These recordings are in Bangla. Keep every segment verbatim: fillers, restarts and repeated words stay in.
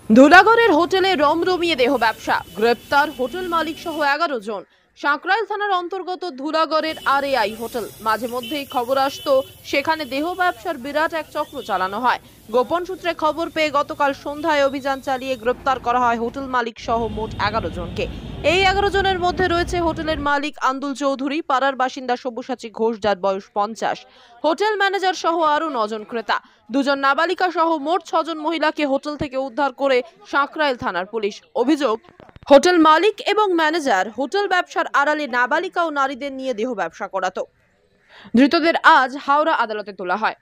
ধুলাগড়ের হোটেলে রমরমিয়ে দেহ ব্যবসা, গ্রেপ্তার হোটেল মালিক সহ এগারো জন। সাঁকরাইল থানার অন্তর্গত ধুলাগড়ের আর এ আই হোটেল। মাঝে মধ্যেই খবর আসতো সেখানে দেহ ব্যবসার বিরাট এক চক্র চালানো হয়। গোপন সূত্রে খবর পেয়ে গতকাল সন্ধ্যায় অভিযান চালিয়ে গ্রেপ্তার করা হয় হোটেল মালিক সহ মোট এগারো জনকে। এই এগারো জনের মধ্যে রয়েছে হোটেলের মালিক আন্দুল চৌধুরী, পাড়ার বাসিন্দা সব্যসাচী ঘোষ, যার বয়স পঞ্চাশ, হোটেল ম্যানেজার সহ আরো নজন ক্রেতা, দুজন নাবালিকা সহ মোট ছজন মহিলাকে হোটেল থেকে উদ্ধার করে সাঁকরাইল থানার পুলিশ। অভিযোগ, হোটেল মালিক এবং ম্যানেজার হোটেল ব্যবসার আড়ালে নাবালিকা ও নারীদের নিয়ে দেহ ব্যবসা করাতো। ধৃতদের আজ হাওড়া আদালতে তোলা হয়।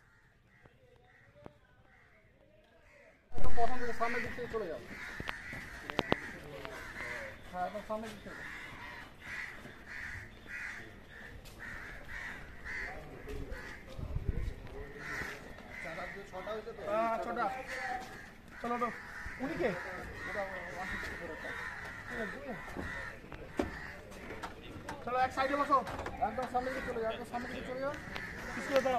चलो तो उन्हीं के चलो एक साइड बसो, एकदम सामने की चले जाओ, सामने की चले जाओ, किसको बताओ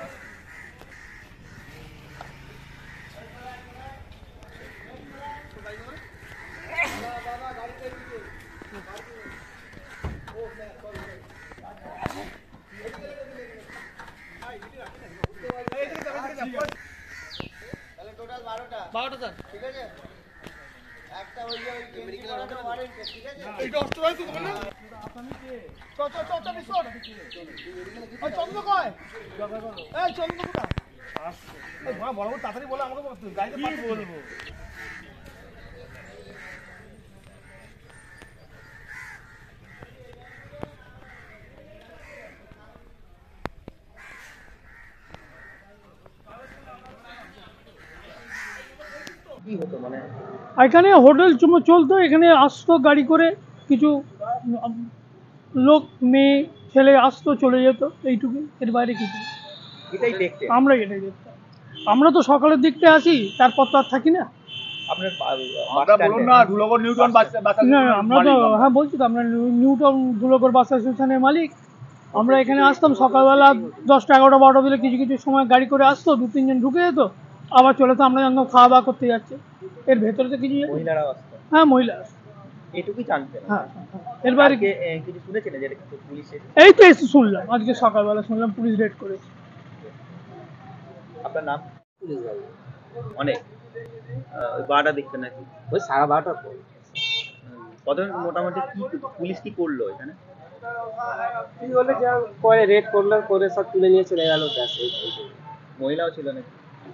বারোটা স্যার, ঠিক আছে। একটা ওই যে মেডিকেল ওটা ওয়ারেন্টি, ঠিক আছে। এই ডক্টর আছে তো না, আপনি কে? চ চ চ চ বিশ ওই চন্দ্র কয়, এই চন্দ্র কোথা আসছে? এই বড় বড় তাড়াতাড়ি বলে আমাকে বল, গাড়িতে পাঠিয়ে বলবো। এখানে হোটেল চলতো, এখানে আসতো গাড়ি করে, কিছু লোক মেয়ে ছেলে আসতো চলে যেত, এইটুকু, এর বাইরে কিছু। আমরা এটাই দেখতাম। আমরা তো সকালের দিকতে আসি, তারপর তো আর থাকি না। আমরা তো হ্যাঁ বলছি তো, আমরা নিউটন ধুলাগড় বাস অ্যাসোসিয়েশনের মালিক। আমরা এখানে আসতাম সকালবেলা দশটা এগারোটা বারোটা দিলে, কিছু কিছু সময় গাড়ি করে আসতো, দু তিনজন ঢুকে যেত, আবার চলে তো আমরা যখন খাওয়া দাওয়া করতে যাচ্ছি। এর ভেতরে তো কিছু মহিলারা আসতো? হ্যাঁ, মহিলা আসতো, এটুকুই জানতেন। হ্যাঁ, এর বাইরে কিছু শুনেছিলেন যে পুলিশ? এই তো এসে শুনলাম, আজকে সকালবেলা শুনলাম পুলিশ রেড করেছে। আপনার নাম? অনেক বারোটা দেখতেন নাকি? ওই সাড়ে বারোটার পর। কত মোটামুটি কি পুলিশ কি করলো এখানে? কি বলে যা করে রেড করলো, করে সব তুলে নিয়ে চলে গেল। মহিলাও ছিল নাকি?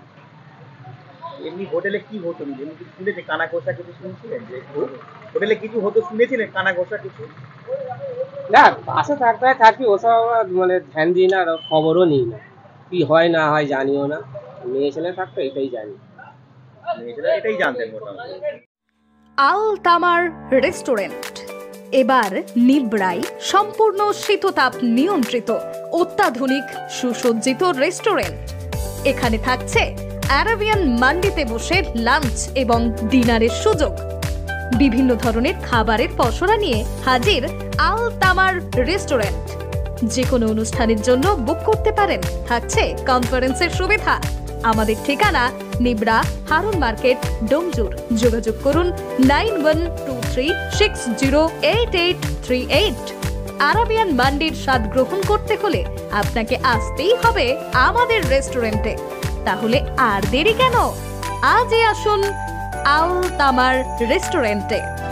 এমনি হোটেলে কি হতো শুনেছে? কানা ঘোষা কিছু শুনছিলেন যে হোটেলে কিছু হতো শুনেছিলেন? কানা ঘোষা কিছু না, বাসে থাকতে থাকি, ওসব মানে ধ্যান দিই না, আর খবরও নিই না, কি হয় না হয় জানিও না। মেয়ে ছেলে থাকতো এটাই জানি, মেয়ে ছেলে এটাই জানতেন মোটামুটি। আল তামার রেস্টুরেন্ট এবার নিবড়াই, সম্পূর্ণ শীততাপ নিয়ন্ত্রিত, অত্যাধুনিক সুসজ্জিত রেস্টুরেন্ট। এখানে থাকছে আরাবিয়ান মান্ডিতে বসে লাঞ্চ এবং ডিনারের সুযোগ। বিভিন্ন ধরনের খাবারের পসরা নিয়ে হাজির আল তামার রেস্টুরেন্ট। যে কোনো অনুষ্ঠানের জন্য বুক করতে পারেন, থাকছে কনফারেন্সের সুবিধা। আমাদের ঠিকানা নিবড়া, হারুন মার্কেট, ডোমজুর। যোগাযোগ করুন nine one two three six zero eight eight three eight. Arabian মান্ডির স্বাদ গ্রহণ করতে হলে আপনাকে আসতেই হবে আমাদের রেস্টুরেন্টে। তাহলে আর দেরি কেন? আজই আসুন আল তামার রেস্টুরেন্টে।